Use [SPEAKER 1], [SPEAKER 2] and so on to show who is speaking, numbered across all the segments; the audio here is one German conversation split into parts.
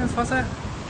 [SPEAKER 1] ins Wasser?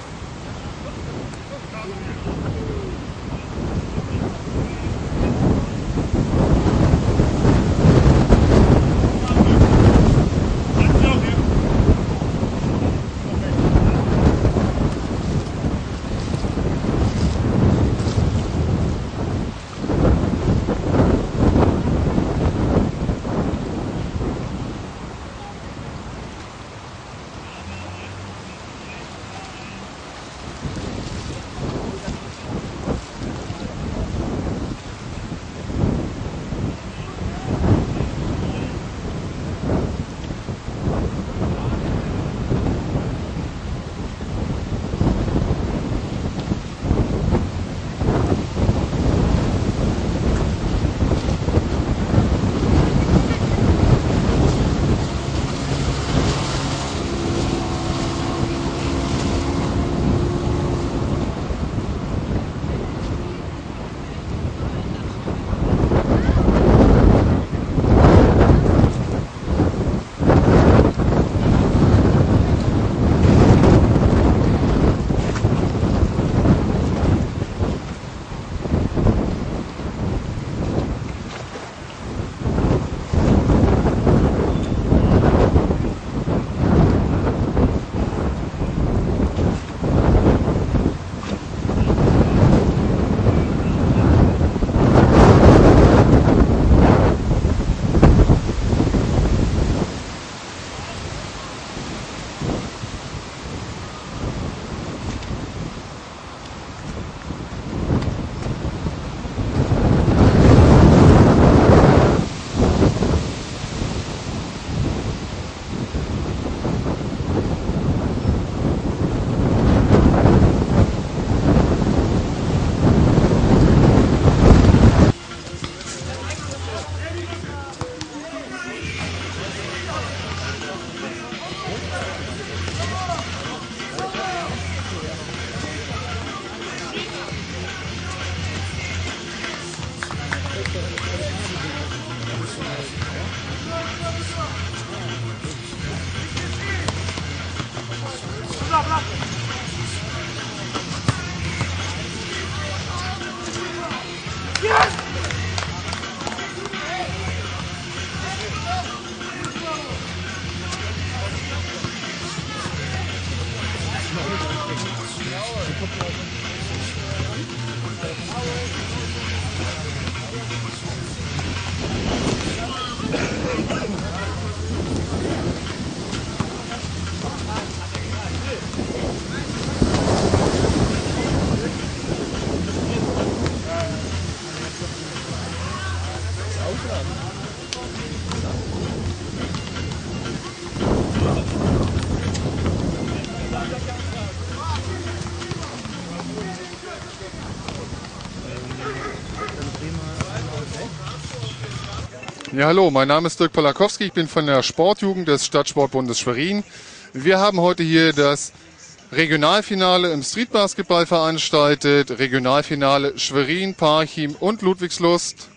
[SPEAKER 2] Ja, hallo, mein Name ist Dirk Polakowski, ich bin von der Sportjugend des Stadtsportbundes Schwerin. Wir haben heute hier das Regionalfinale im Streetbasketball veranstaltet, Regionalfinale Schwerin, Parchim und Ludwigslust.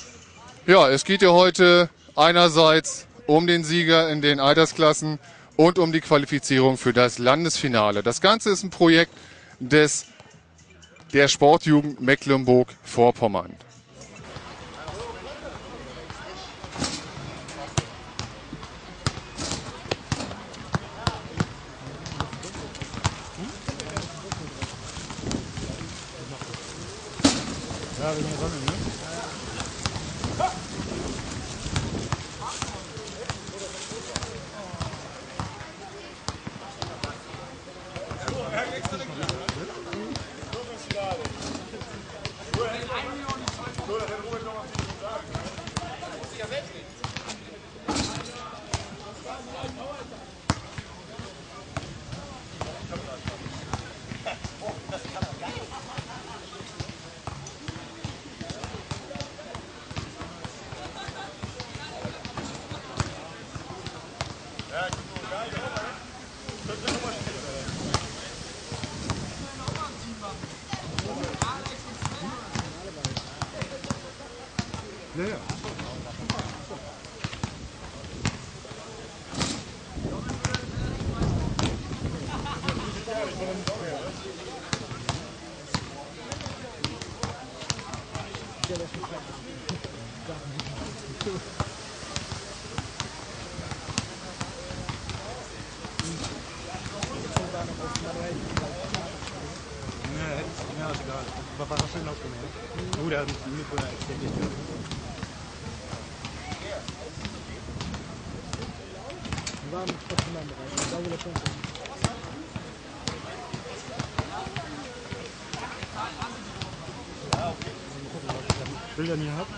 [SPEAKER 2] Ja, es geht ja heute einerseits um den Sieger in den Altersklassen und um die Qualifizierung für das Landesfinale. Das Ganze ist ein Projekt der Sportjugend Mecklenburg-Vorpommern.
[SPEAKER 1] Ja, wegen der Sonne, ne? Ja, ja. Ja, ist egal. Aber war schön ausgemerkt. Gut, er hat ein Mikro extended. Wir waren im stationären Bereich. Da, wo der Punkt ist. Bilder nie gehabt.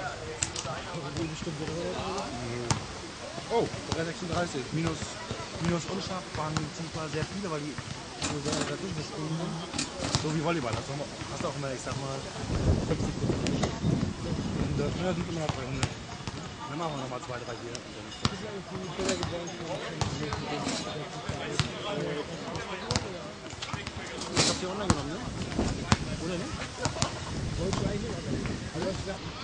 [SPEAKER 1] Oh, 336. Minus unscharf waren zwar sehr viele, weil die so sehr dazwischen gesprungen sind. So wie Volleyball. Das hast du auch immer, ich sag mal, 50%. Und der Schneller sieht immer noch 300. Dann machen wir nochmal 2, 3, 4. Ich hab die online genommen, ne? Oder nicht? Wollte ich eigentlich, aber